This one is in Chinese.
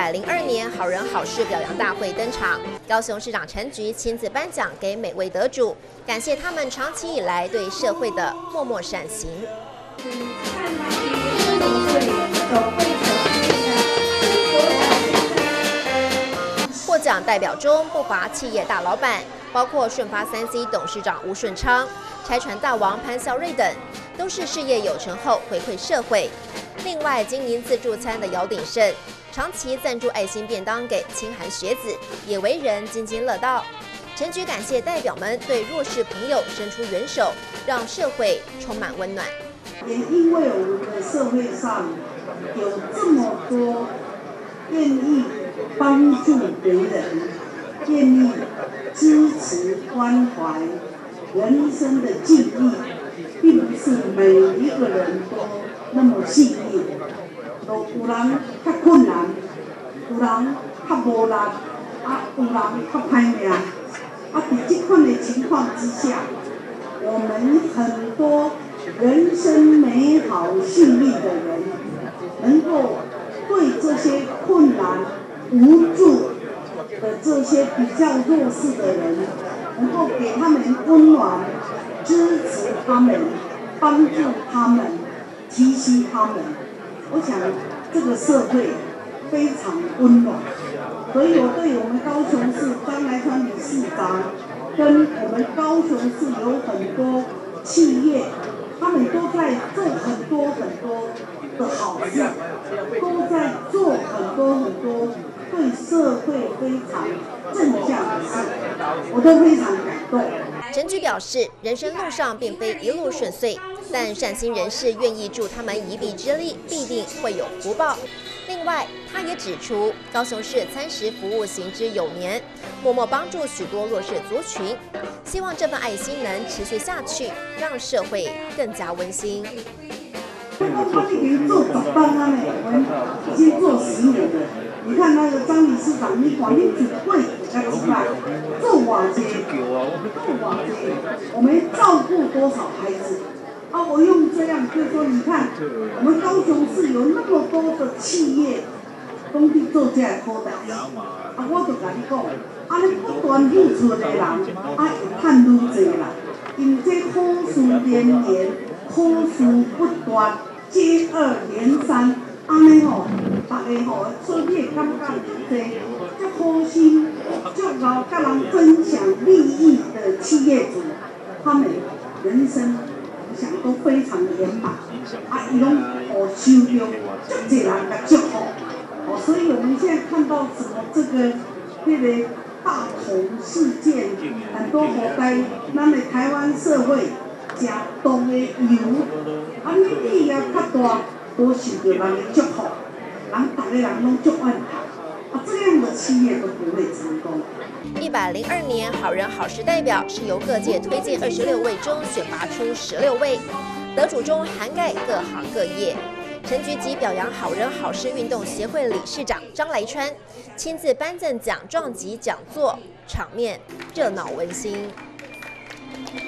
102年好人好事表扬大会登场，高雄市长陈菊亲自颁奖给每位得主，感谢他们长期以来对社会的默默善行。获奖代表中不乏企业大老板，包括顺发3C 董事长吴顺昌、拆船大王潘孝瑞等，都是事业有成后回馈社会。另外，经营自助餐的姚鼎盛，长期赞助爱心便当给清寒学子，也为人津津乐道。陈菊感谢代表们对弱势朋友伸出援手，让社会充满温暖。 也因为我们的社会上有这么多愿意帮助别人、愿意支持关怀人生的际遇，并不是每一个人都那么幸运，都有人较困难，有人较无力，有人较歹命。在这款的情况之下，我们很多人生美好幸运的人，能够对这些困难无助的这些比较弱势的人，能够给他们温暖，支持他们，帮助他们，提携他们。我想这个社会非常温暖，所以我对我们高雄市张来川理事长跟我们高雄市有很多企业，他们都在做很多的好事，都在做很多对社会非常正向的事，我都非常感动。 陈菊表示，人生路上并非一路顺遂，但善心人士愿意助他们一臂之力，必定会有福报。另外，他也指出，高雄市餐食服务行之有年，默默帮助许多弱势族群，希望这份爱心能持续下去，让社会更加温馨。 他已经做10班了呢，我们已经做10年了。你看那个张理事长，你管你只会要几百，做瓦街，我们照顾多少孩子？我用这样就是说，你看我们高雄市有那么多的企业，拢去做这好代志。我就甲你讲，你不断付出的人，会赚愈多啦。因这好事连连，好事不断，接二连三，安尼吼，大家吼，所以会感觉这好心、这老甲人分享利益的企业主，他们人生我想都非常圆满，伊拢收到足济人的祝福。所以我们现在看到什么这个大同事件，很多活该咱的台湾社会真重的油，利益较大，都受到人的祝福，大家人拢足爱读，这样的企业都不会成功。 102年好人好事代表是由各界推荐26位中选拔出16位，得主中涵盖各行各业。陈菊及表扬好人好事运动协会理事长张来川亲自颁赠奖状及讲座，场面热闹温馨。